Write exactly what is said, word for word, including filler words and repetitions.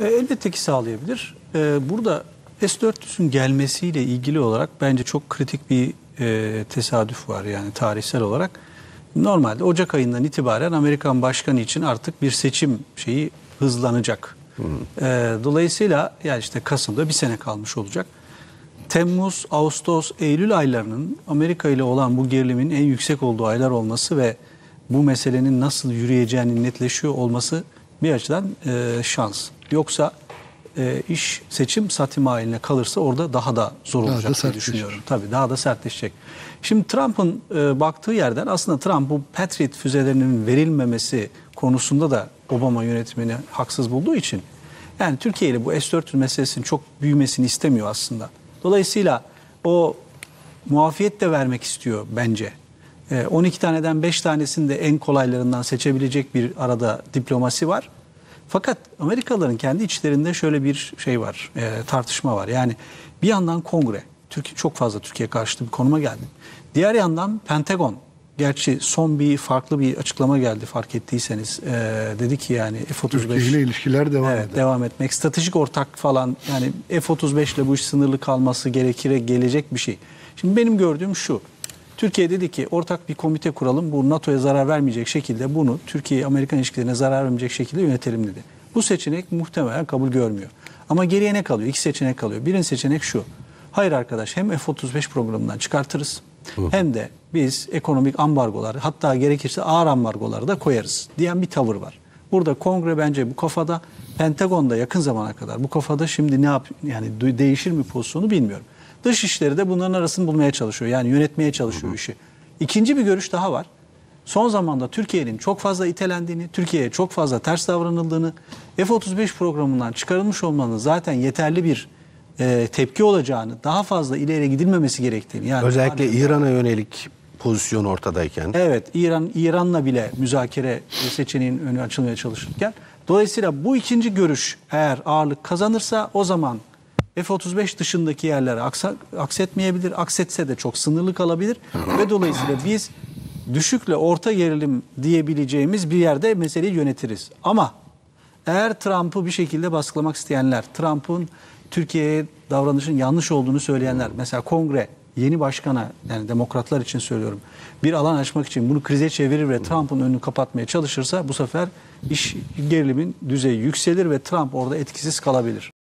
E, elbette ki sağlayabilir. E, burada S dört yüzün gelmesiyle ilgili olarak bence çok kritik bir e, tesadüf var yani tarihsel olarak. Normalde Ocak ayından itibaren Amerikan başkanı için artık bir seçim şeyi hızlanacak. Hı hı. E, dolayısıyla yani işte Kasım'da bir sene kalmış olacak. Temmuz, Ağustos, Eylül aylarının Amerika ile olan bu gerilimin en yüksek olduğu aylar olması ve bu meselenin nasıl yürüyeceğinin netleşiyor olması bir açıdan e, şans. Yoksa e, iş seçim satım haline kalırsa orada daha da zor daha olacak da diye düşünüyorum. Tabii daha da sertleşecek. Şimdi Trump'ın e, baktığı yerden aslında Trump bu Patriot füzelerinin verilmemesi konusunda da Obama yönetimini haksız bulduğu için yani Türkiye ile bu S dört yüz meselesinin çok büyümesini istemiyor aslında. Dolayısıyla o muafiyet de vermek istiyor bence. on iki taneden beş tanesini de en kolaylarından seçebilecek bir arada diplomasi var. Fakat Amerikalıların kendi içlerinde şöyle bir şey var, e, tartışma var. Yani bir yandan Kongre, Türkiye çok fazla Türkiye karşıtı bir konuma geldi. Diğer yandan Pentagon, gerçi son bir farklı bir açıklama geldi fark ettiyseniz. E, dedi ki yani F otuz beş Türkiye ile ilişkiler devam evet, eder. devam etmek, stratejik ortak falan yani F otuz beş ile bu iş sınırlı kalması gerekir, gelecek bir şey. Şimdi benim gördüğüm şu. Türkiye dedi ki ortak bir komite kuralım. Bu NATO'ya zarar vermeyecek şekilde bunu Türkiye-Amerikan ilişkilerine zarar vermeyecek şekilde yönetelim dedi. Bu seçenek muhtemelen kabul görmüyor. Ama geriye ne kalıyor? İki seçenek kalıyor. Birinci seçenek şu. Hayır arkadaş hem F otuz beş programından çıkartırız Hı. hem de biz ekonomik ambargolar hatta gerekirse ağır ambargoları da koyarız diyen bir tavır var. Burada Kongre bence bu kafada, Pentagon'da yakın zamana kadar bu kafada, şimdi ne yap yani değişir mi pozisyonu bilmiyorum. Dışişleri de bunların arasını bulmaya çalışıyor. Yani yönetmeye çalışıyor hı hı. işi. İkinci bir görüş daha var. Son zamanda Türkiye'nin çok fazla itelendiğini, Türkiye'ye çok fazla ters davranıldığını, F otuz beş programından çıkarılmış olmanın zaten yeterli bir e, tepki olacağını, daha fazla ileri gidilmemesi gerektiğini. Yani özellikle İran'a yönelik pozisyon ortadayken. Evet, İran İran'la bile müzakere seçeneğinin önü açılmaya çalışırken. Dolayısıyla bu ikinci görüş eğer ağırlık kazanırsa o zaman F otuz beş dışındaki yerlere aksa, aksetmeyebilir. Aksetse de çok sınırlı kalabilir. Ve dolayısıyla biz düşükle orta gerilim diyebileceğimiz bir yerde meseleyi yönetiriz. Ama eğer Trump'ı bir şekilde baskılamak isteyenler, Trump'ın Türkiye'ye davranışın yanlış olduğunu söyleyenler, mesela Kongre yeni başkana, yani demokratlar için söylüyorum, bir alan açmak için bunu krize çevirir ve Trump'ın önünü kapatmaya çalışırsa bu sefer iş gerilimin düzeyi yükselir ve Trump orada etkisiz kalabilir.